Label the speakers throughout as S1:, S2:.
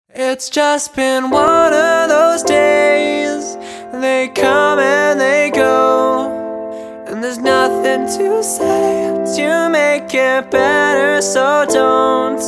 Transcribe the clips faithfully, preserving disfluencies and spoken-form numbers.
S1: It's just been one of those days. They come and they go, and there's nothing to say to make it better, so don't.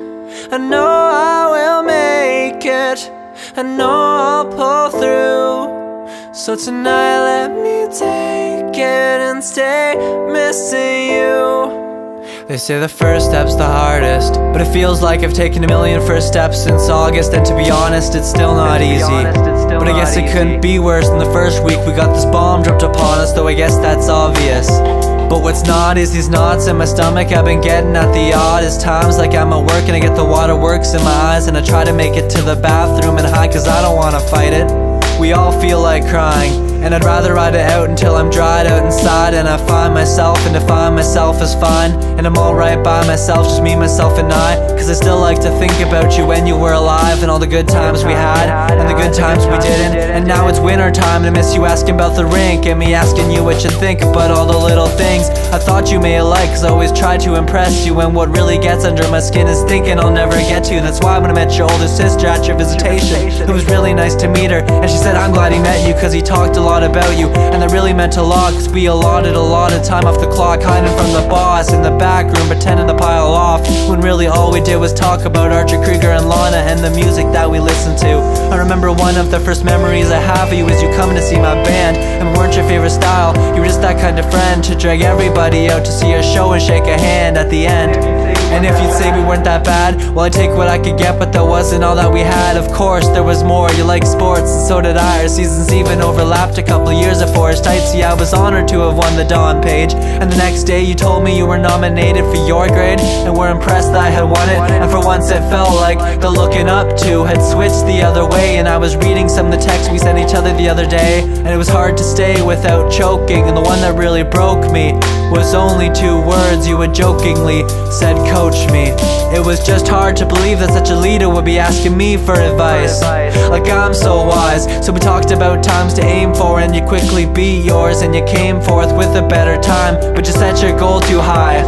S1: I know I will make it, I know I'll pull through. So tonight let me take it and stay missing you. They say the first step's the hardest, but it feels like I've taken a million first steps since August. And to be honest, it's still not easy. But I guess it couldn't be worse than the first week we got this bomb dropped upon us, though I guess that's obvious. But what's not is these knots in my stomach I've been getting at the oddest times. Like I'm at work and I get the waterworks in my eyes, and I try to make it to the bathroom and hide cause I don't wanna fight it. We all feel like crying, and I'd rather ride it out until I'm dried out inside. And I find myself and define myself as fine, and I'm alright by myself, just me, myself and I. Cause I still like to think about you when you were alive, and all the good times we had, and the good times we didn't. And now it's winter time and I miss you asking about the rink, and me asking you what you think about all the little things I thought you may like, cause I always try to impress you. And what really gets under my skin is thinking I'll never get to. That's why when I met your older sister at your visitation, it was really nice to meet her, and she said I'm glad he met you cause he talked a lot about you. And that really meant a lot, cause we allotted a lot of time off the clock, hiding from the boss in the back room, pretending to pile off, when really all we did was talk about Archer Krieger and Lana and the music that we listened to. I remember one of the first memories I have of you was you coming to see my band, and we weren't your favorite style, you were just that kind of friend to drag everybody out to see a show and shake a hand at the end. And if you'd say we weren't that bad, well I'd take what I could get, but that wasn't all that we had. Of course there was more, you like sports and so did I. Our seasons even overlapped a couple years of Forest Heights. Yeah, I was honored to have won the Dawn page, and the next day you told me you were nominated for your grade, and were impressed that I had won it. And for once it felt like the looking up to had switched the other way. And I was reading some of the texts we sent each other the other day, and it was hard to stay without choking. And the one that really broke me was only two words you had jokingly said, coach me. It was just hard to believe that such a leader would be asking me for advice, like I'm so wise. So we talked about times to aim for, and you quickly beat yours, and you came forth with a better time, but you set your goal too high.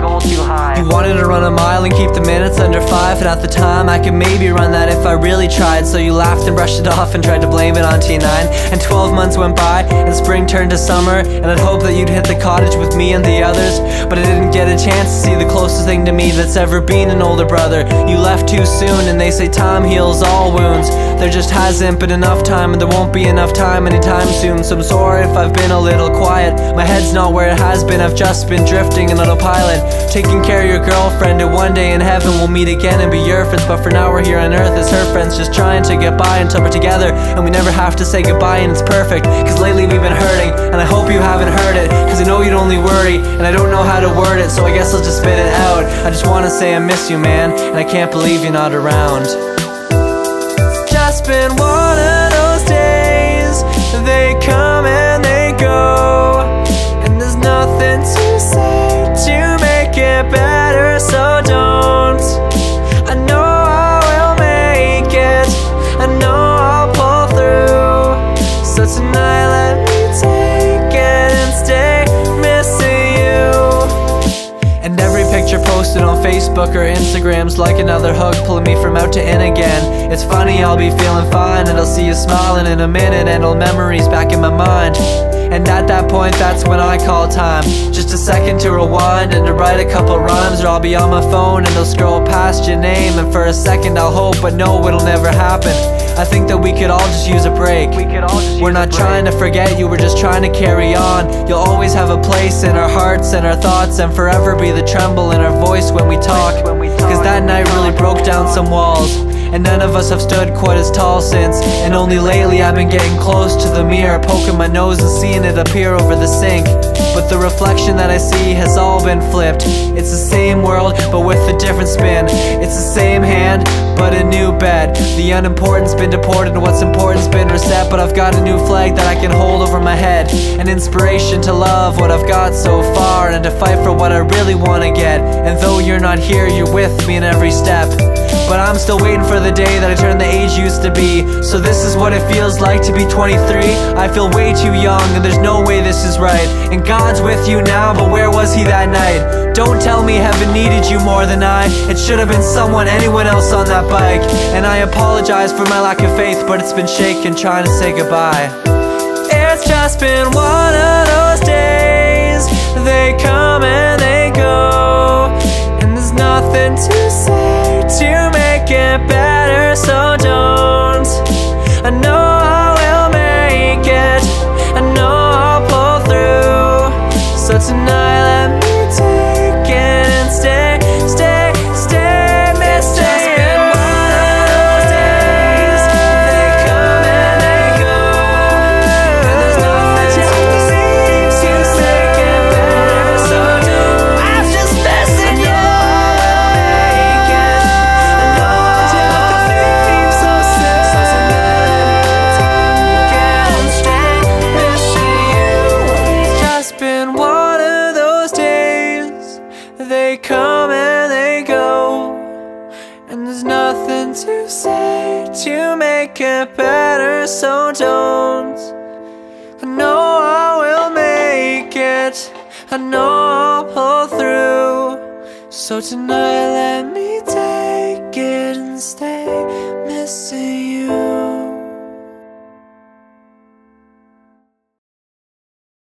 S1: You wanted to run a mile and keep the minutes under five, and at the time I could maybe run that if I really tried. So you laughed and brushed it off and tried to blame it on T nine. And twelve months went by and spring turned to summer, and I'd hoped that you'd hit the cottage with me and the others, but I didn't get a chance to see the closest thing to me that's ever been an older brother. You left too soon, and they say time heals all wounds. There just hasn't been enough time, and there won't be enough time anytime soon. So I'm sorry if I've been a little quiet, my head's not where it has been. I've just been drifting in autopilot, taking care of your girlfriend, and one day in heaven we'll meet again and be your friends. But for now we're here on earth as her friends, just trying to get by until we're together, and we never have to say goodbye. And it's perfect, cause lately we've been hurting, and I hope you haven't heard it, cause I know you'd only worry, and I don't know how to word it, so I guess I'll just spit it out. I just wanna say I miss you, man, and I can't believe you're not around. It's just been one of those days. They come and they go, and there's nothing to say to make it better, so don't. I know I will make it, I know I'll pull through. So tonight let me take it and stay missing you. And every picture posted on Facebook or Instagram's like another hug pulling me from out to in again. It's funny, I'll be feeling fine, and I'll see you smiling in a minute, and old memories back in my mind. And at that point, that's when I call time, just a second to rewind and to write a couple rhymes, or I'll be on my phone and I'll scroll past your name, and for a second I'll hope, but no, it'll never happen. I think that we could all just use a break. We could all just We're not trying to forget you, we're just trying to carry on. You'll always have a place in our hearts and our thoughts, and forever be the tremble in our voice when we talk. Cause that night really broke down some walls, and none of us have stood quite as tall since. And only lately I've been getting close to the mirror, poking my nose and seeing it appear over the sink. But the reflection that I see has all been flipped. It's the same world, but with a different spin. It's the same hand, but a new bed. The unimportant's been deported and what's important's been reset. But I've got a new flag that I can hold over my head, an inspiration to love what I've got so far, and to fight for what I really want to get. And though you're not here, you're with me in every step. But I'm still waiting for for the day that I turned the age used to be. So this is what it feels like to be twenty-three. I feel way too young and there's no way this is right. And God's with you now, but where was he that night? Don't tell me heaven needed you more than I. It should have been someone, anyone else on that bike. And I apologize for my lack of faith, but it's been shaken trying to say goodbye. It's just been one of those days. They come and they go, and there's nothing to say to make it better, so don't. I know I will make it, I know I'll pull through. So tonight let me take it and stay, stay, stay missing. Just been one of those days. They come and they go, and there's nothing to say to make it better, so don't. I'm just missing you. They come and they go, and there's nothing to say to make it better, so don't. I know I will make it, I know I'll pull through. So tonight let me take it and stay missing